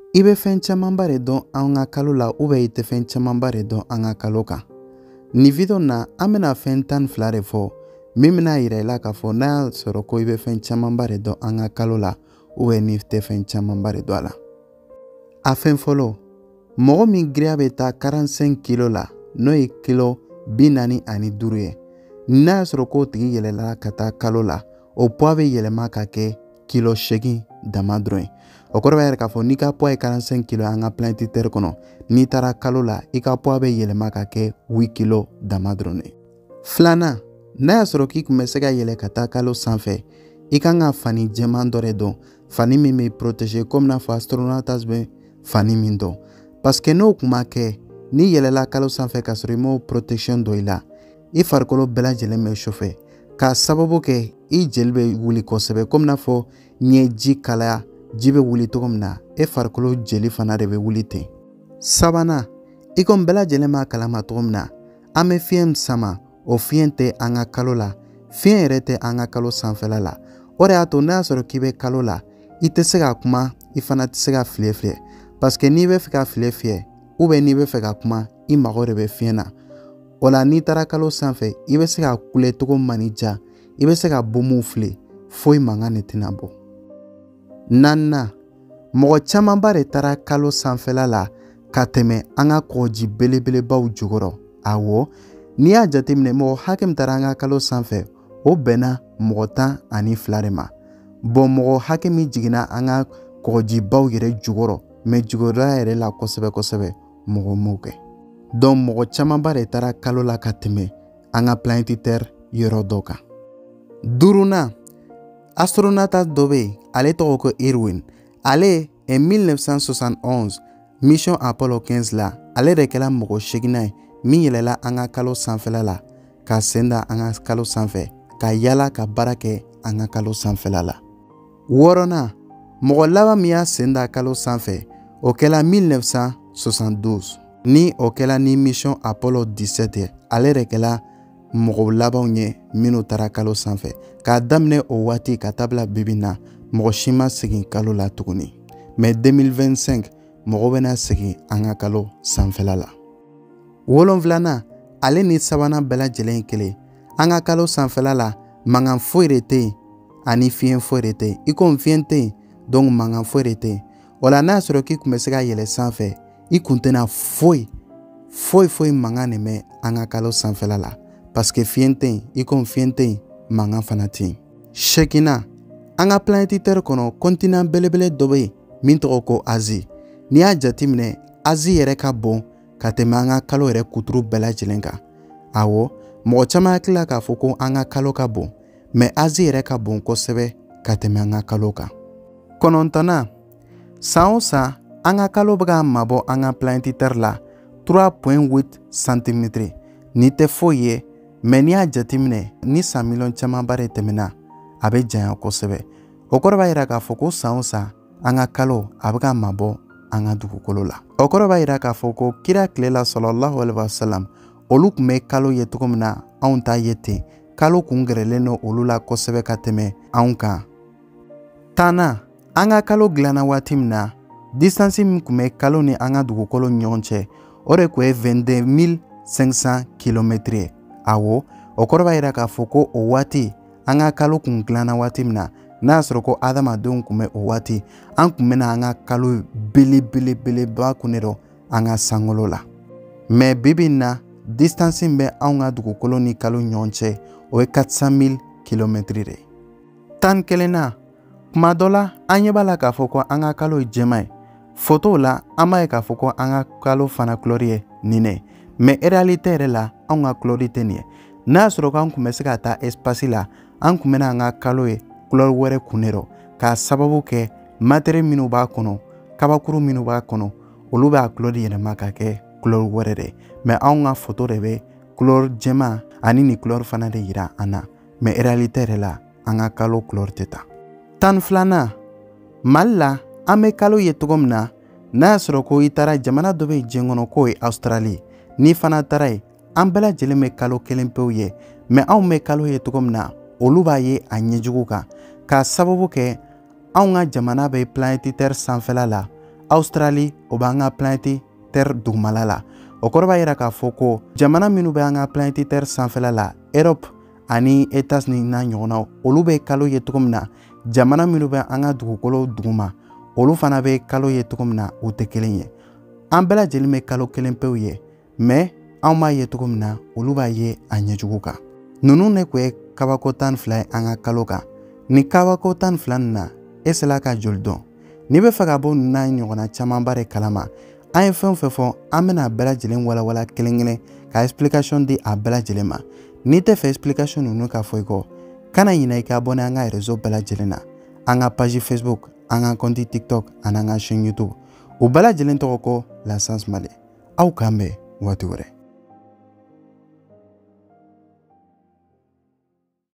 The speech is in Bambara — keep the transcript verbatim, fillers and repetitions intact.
I bɛ fɛn camanba de dɔn an ka kalo la ou bien I tɛ fɛn camanba de dɔn an ka kalo kan. Ni video na an bɛna fɛn tan ni fila de fɔ min bɛna yira I la k'a fɔ n'a y'a sɔrɔ ko I bɛ fɛn camanba de dɔn an ka kalo la ou bien n'i tɛ fɛn camanba de dɔn a la. A fɛn fɔlɔ, mɔgɔ min giriya bɛ taa quarante-cinq kilos la n'o ye kilo bi naani ani duuru ye. N'a y'a sɔrɔ k'o tigi yɛlɛla ka taa kalo la, o poids bɛ yɛlɛma ka kɛ kilo seegin dama dɔrɔn ye. O kɔrɔ b'a yira k'a fɔ n'i ka poids ye quarante-cinq kilos an ka planète Terre kɔnɔ, n'i taara kalo la I ka poids bɛ yɛlɛma ka kɛ huit kilos dama dɔrɔn ye. Filanan, n'a y'a sɔrɔ k'i tun bɛ se ka yɛlɛ ka taa kalo sanfɛ, I kan ka fani jɛman dɔ de dɔn, fani min bɛ protéger comme n'a fɔ astronautes bɛ fani min dɔn. Parce que n'o tun ma kɛ, n'i yɛlɛla kalo sanfɛ ka sɔrɔ I m'o protection dɔ I la, I farikolo bɛɛ lajɛlen bɛ chauffer k'a sababu kɛ I jeli bɛ wuli kosɛbɛ comme n'a fɔ n'i ye ji kalaya, ji bɛ wuli cogo min na, e farikolo jeli fana de bɛ wuli ten. Sabanan, I komi bɛɛ lajɛlen b'a kalama cogo min na, an bɛ fiɲɛ min sama, o fiɲɛ tɛ an ka kalo la, fiɲɛ yɛrɛ tɛ an ka kalo sanfɛla la. O de y'a to n'a y'a sɔrɔ k'i bɛ kalo la, I tɛ se ka kuma, I fana tɛ se ka filɛ filɛ. Parce que n'i bɛ fɛ ka filɛ filɛ, ou bien n'i bɛ fɛ ka kuma, I mago de bɛ fiɲɛ na. O la n'i taara kalo sanfɛ, I bɛ se ka kule cogo min man'i diya, I bɛ se ka bomow filɛ, foyi mankan de tɛna bɔ. Naaninan, mɔgɔ camanba de taara kalo sanfɛla la ka tɛmɛ an ka kɔgɔji belebelebaw jukɔrɔ. Awɔ, n'i y'a jateminɛ mɔgɔ hakɛ min taara an ka kalo sanfɛ, o bɛnna mɔgɔ tan ani fila de ma. Bon mɔgɔ hakɛ min jiginna an ka kɔgɔjibaw yɛrɛ jukɔrɔ, mais jukɔrɔla yɛrɛ la kosɛbɛ kosɛbɛ, mɔgɔ m'o kɛ. Donc mɔgɔ camanba de taara kalo la ka tɛmɛ an ka planète Terre yɔrɔ dɔ kan. Duurunan, astronaute dɔ bɛ yen, ale tɔgɔ ko Irwin. Ale en mille neuf cent soixante et onze, mission Apollo quinze la, ale de kɛra mɔgɔ seeginan ye min yɛlɛla an ka kalo sanfɛla la, ka sen da an ka kalo sanfɛ, ka yala ka baara kɛ an ka kalo sanfɛla la. Wɔɔrɔnan, mɔgɔ laban min y'a sen da kalo sanfɛ, o kɛra mille neuf cent soixante-douze. Ni o kɛra ni mission Apollo dix-sept ye, ale de kɛra mɔgɔ labanw ye minnu taara kalo sanfɛ. K'a daminɛ o waati ka taa bila bibi na, mɔgɔ si ma segin kalo la tuguni. Mais deux mille vingt-cinq, mɔgɔ bɛna segin an ka kalo sanfɛla la. Wolonfilanan, ale ni sabanan bɛɛ lajɛlen ye kelen. An ka kalo sanfɛla la, mankan foyi de tɛ yen, ani fiɲɛ foyi de tɛ yen. I komi fiɲɛ tɛ yen, donc mankan foyi de tɛ yen. O la n'a y'a sɔrɔ k'i tun bɛ se ka yɛlɛ sanfɛ, I kun tɛna foyi, foyi foyi mankan de mɛn an ka kalo sanfɛla la. Parce que fiɲɛ tɛ yen, I komi fiɲɛ tɛ yen, mankan fana tɛ yen. Seeginan, an ka planète Terre kɔnɔ continent belebele dɔ bɛ yen min tɔgɔ ko Asie. N'i y'a jateminɛ, Asie yɛrɛ ka bon ka tɛmɛ an ka kalo yɛrɛ kuturu bɛɛ lajɛlen kan. Awɔ, mɔgɔ caman hakili la k'a fɔ ko an ka kalo ka bon, mais Asie yɛrɛ ka bon kosɛbɛ ka tɛmɛ an ka kalo kan. Kɔnɔntɔnnan, san o san an ka kalo bɛ ka mabɔ an ka planète Terre la trois virgule huit centimètres. Ni tɛ foyi ye, mais n'i y'a jateminɛ, ni san miliyɔn camanba de tɛmɛna, a bɛ janya kosɛbɛ. O kɔrɔ b'a yira k'a fɔ ko san o san an ka kalo a bɛ ka mabɔ an ka dugukolo la. O kɔrɔ b'a yira k'a fɔ ko kira tilela sallallahu alaihi wasallam, olu tun bɛ kalo ye cogo min na anw t'a ye ten. Kalo kun gɛrɛlen don olu la kosɛbɛ ka tɛmɛ anw kan. Tannan, an ka kalo dilanna waati min na, distance min tun bɛ kalo ni an ka dugukolo ni ɲɔgɔn cɛ, o de tun ye vingt-deux mille cinq cents kilomètres ye. Awɔ, o kɔrɔ b'a yira k'a fɔ ko o waati an ka kalo kun dilanna waati min na, n'a y'a sɔrɔ ko adamadenw tun bɛ o waati, an tun bɛna an ka kalo belebelebeleba kun de dɔn an ka sankolo la. Mais bibi in na, distance min bɛ anw ka dugukolo ni kalo ni ɲɔgɔn cɛ, o ye quatre cent mille kilomètres de ye. Tan kelennan, kuma dɔ la an ɲɛ b'a la k'a fɔ ko an ka kalo ye jɛman ye. Photo la an b'a ye k'a fɔ ko an ka kalo fana couleur ye nin de ye. Mais réalité yɛrɛ la anw ka couleur tɛ nin ye. N'a y'a sɔrɔ k'an tun bɛ se ka taa espace la, an tun bɛna an ka kalo ye couleur wɛrɛ kun de dɔn. K'a sababu kɛ matériel minnu b'a kɔnɔ, kabakuru minnu b'a kɔnɔ, olu b'a couleur yɛlɛma ka kɛ couleur wɛrɛ de ye. Mais anw ka photo de bɛ couleur jɛman ani nin couleur fana de yira an na. Mais réalité yɛrɛ la an ka kalo couleur tɛ ta. Tan filanan, Mali la an bɛ kalo ye cogo min na, n'a y'a sɔrɔ ko I taara jamana dɔ bɛ diɲɛ kɔnɔ k'o ye Australie. N'i fana taara yen, an bɛɛ lajɛlen bɛ kalo kelen pewu ye. Mais anw bɛ kalo ye cogo min na, olu b'a ye a ɲɛjugu kan. K'a sababu kɛ anw ka jamana bɛ planète Terre sanfɛla la, Australie o b'an ka planète terre dugumala la. O kɔrɔ b'a yira k'a fɔ ko jamana minnu bɛ an ka planète terre sanfɛla la Europe ani États-Unis n'a ɲɔgɔnnaw olu bɛ kalo ye cogo min na jamana minnu bɛ an ka dugukolo duguma olu fana bɛ kalo ye cogo min na o tɛ kelen ye. An bɛɛ lajɛlen bɛ kalo kelen pewu ye mais anw b'a ye cogo min na olu b'a ye a ɲɛjugu kan. Ninnu ne tun ye kabako tan ni fila ye an ka kalo kan. Ni kabako tan ni fila nin na e sela ka joli dɔn? N'i bɛ fɛ ka bɔ ninnu n'a ɲɔgɔnna camanba de kalama an ye fɛn o fɛn fɔ an bɛna a bɛɛ lajɛlen walawala kelen kelen ka explication di a bɛɛ lajɛlen ma. N'i tɛ fɛ explication ninnu ka fɔ i kɔ kana ɲinɛ i ka abonné an ka réseau bɛɛ lajɛlen na, an ka page Facebook, an ka compte TikTok ani an ka chaîne YouTube. O bɛɛ lajɛlen tɔgɔ ko La Science Mali. Aw k'an bɛn waati wɛrɛ.